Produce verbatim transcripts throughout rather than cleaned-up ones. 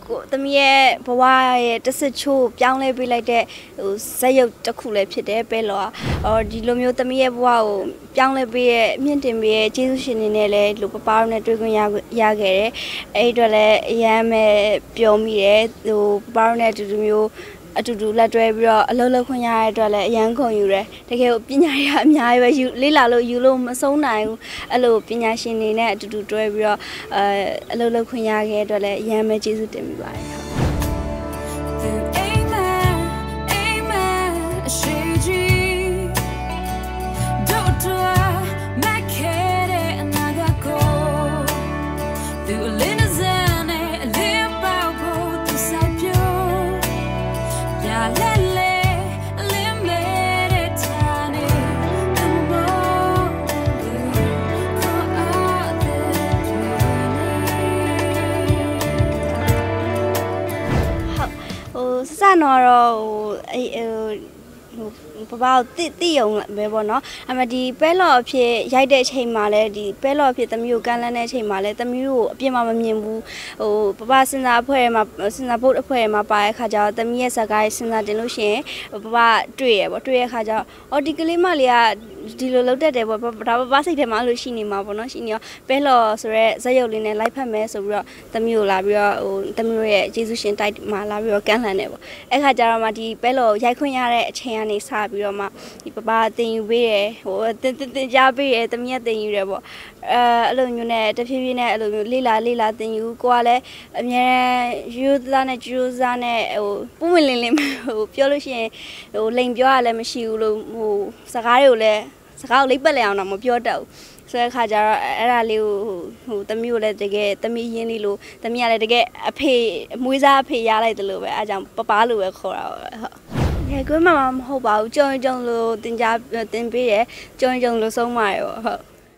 တမီးရဲ့ဘဝရဲ့တစ်စစ်ချိုးပြောင်းလဲပေးလိုက်တဲ့ဟိုဇက်ရုပ်တစ်ခုလည်းဖြစ်တယ်ပဲလောအော်ဒီလိုမျိုးတမီးရဲ့ဘဝကိုပြောင်းလဲပေးရဲ့မြင့်တင်ပေးရဲ့ကျေးဇူးရှင်နေနဲ့လည်းလူပပတို့နဲ့တွေ့ခွင့်ရရခဲ့တယ်အဲ့အတွက်လည်းအရန်ပဲပျော်မိတယ်ဟိုပပတို့နဲ့အတူတူမျိုးအတူတူလက်တွဲပြီးတော့အလုပ်လုပ်ခွင့်ရတဲ့အတွက်လည်းအရန်ခုန်ယူတယ်တကယ်ကိုပညာရအများကြီးပဲယူလေးလာလို့ယူလို့မဆုံးနိုင်ဘူးအဲ့လိုပညာရှင်တွေနဲ့အတူတူတွဲပြီးတော့အဲအလုပ်လုပ်ခွင့်ရခဲ့တဲ့အတွက်လည်းအရန်ပဲကျေးဇူးတင်မိပါတယ်စနော်တော့ဟိုအဲဟိုပပတိတိယုံပဲပေါ့နော်အမဒီပဲလော်အဖြစ်ရိုက်တဲ့အချိန်မှာလဲဒီပဲလော်အဖြစ်သမီးကိုကမ်းလှမ်းတဲ့အချိန်မှာလဲသမီးကိုအပြစ်မှမမြင်ဘူးဟိုပပစဉ်းစားအဖွဲ့မှာစဉ်းစားဖို့အဖွဲ့မှာပါတဲ့ခါကျတော့သမီးရဲ့ဇာတ်ကားစဉ်းစားတင်လို့ရှိရင်ပပတွေ့ရပေါ့တွေ့ရခါကျတော့အော်ဒီကလေးမလေးကဒီလိုလောက်တတ်တယ်ပေါ့ဒါပပစိတ်ထဲမှာလို့ရှိနေမှာပေါ့နော်ရှိနေရောပဲလော်ဆိုရဲဇက်ရုပ်လေးနဲ့လိုက်ဖက်မယ်ဆိုပြီးတော့သမီးကိုလာပြီးတော့ဟိုသမီးရဲ့ကျေးဇူးရှင်တိုက်မှာလာပြီးတော့ကမ်းလှမ်းတယ်ပေါ့အဲ့ခါကျတော့မှဒီပဲလော်ရိုက်ခွင့်ရတဲ့အချိန်ကနေစပြီးတော့မှဒီပပတင်ယူပေးတယ်ဟိုတင်တင်ကြားပေးတယ်သမီးကတင်ယူတယ်ပေါ့အဲအဲ့လိုမျိုးနဲ့တဖြည်းဖြည်းနဲ့အဲ့လိုမျိုးလေးလာလေးလာတင်ယူကိုကလည်းအများယူသားနဲ့ကျူးစားနဲ့ဟိုပုံဝင်လင်းလင်းဟိုပြောလို့ရှိရင်ဟိုလိန်ပြောရလည်းမရှိဘူးလို့ဟိုစကားတွေကိုလည်းစကားကိုလိပ်ပတ်လဲအောင်တော့မပြောတတ်ဘူးဆိုတဲ့ခါကျတော့အဲ့ဒါလေးကိုဟိုသမီးကိုလည်းတကယ်သမီးရင်းလေးလို့သမီးကလည်းတကယ်အဖေအမွေးစားအဖေရလိုက်တယ်လို့ပဲအဲကြောင့်ပပလို့ပဲခေါ်တာဟုတ်ရေကွန်းမမမဟုတ်ပါဘူးကြုံကြုံလို့တင်ကြတင်ပေးရကြုံကြုံလို့ဆုံးမရပေါ့ဟုတ်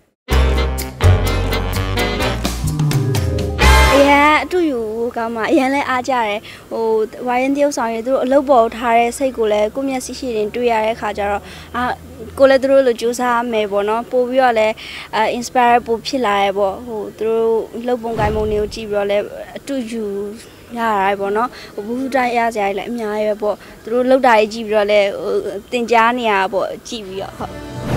အရင်အတူယူကောင်းမှအရင်လဲအားကြတယ်ဟိုဝိုင်းရင်တယောက်ဆောင်ရသူတို့အလုပ်ပေါ်ထားတဲ့စိတ်ကိုလည်းကိုမျက်စိရှိရင်တွေ့ရတဲ့ခါကျတော့အာကိုလည်းသူတို့လိုကြိုးစားမယ်ပေါ့နော်ပို့ပြီးတော့လည်းအဲ inspire ပို့ဖြစ်လာရဲပေါ့ဟိုသူတို့လှုပ်ပုံကိုင်းပုံတွေကိုကြည့်ပြီးတော့လည်းအတူယူရရပေါ့နော်ဟိုဘူးတိုင်းရစရာလည်းအများကြီးပဲပေါ့သူတို့လှုပ်တာကြီးကြည့်ပြီးတော့လည်းဟိုတင်ကြားနေရပေါ့ကြည့်ပြီးတော့ဟုတ်